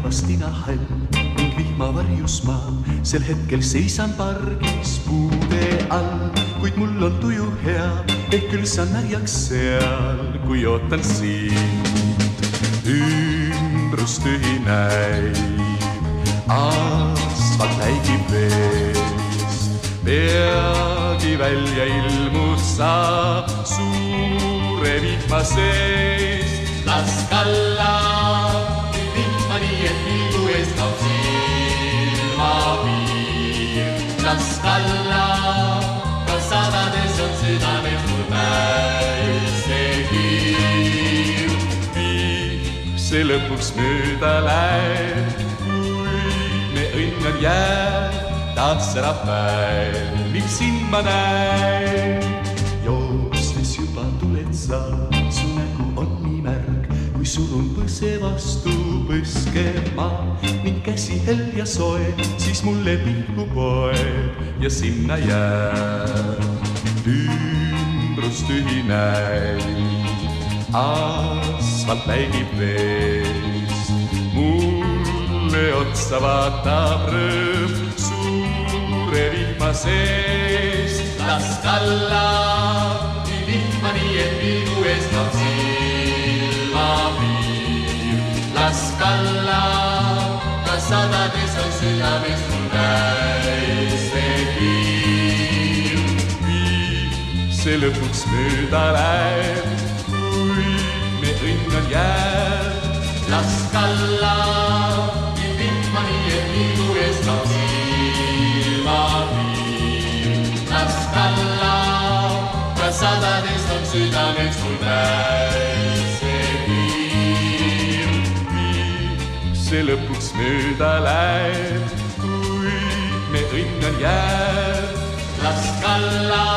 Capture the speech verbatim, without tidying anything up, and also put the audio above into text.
tina hall ning vihmavarjus ma sel hetkel seisan pargis puude all, kuid mul on tuju hea, ehk küll saan märjaks seal, kui ootan sind. Ümbrus tühi näib, asfalt häigib veest, peagi välja ilmus sa suure vihma sees. Las kalla vihma nii, et pilgu ees kaob silmapiir. Las kalla, ka sadades on südames mul päisekiir. Viib see lõpuks mööda läheb, kui me õnn on jääb, taas ära päev, mil sind ma näen. Joostes juba tuled sa, su nägu on nii märg, kui surun põse vastu põskema ning käsi hell ja soe, siis mulle pilku poeb ja sinna jääb. Ümbrus tühi näib, asfalt läigib veest, mulle otsa vaatab rõõm suure vihma sees. Las kalla vihma nii, et pilgu ees kaob silmapiir. Las kalla, ka sadades on südames mul päisekiir. Viib see lõpuks mööda läheb, kui me õnn on jääb. Las kalla vihma nii, et pilgu ees kaob silmapiir. Las kalla, sadades on südames mul päisekiir. Viib see lõpuks mööda läheb, kui me õnn on jääb. Las kalla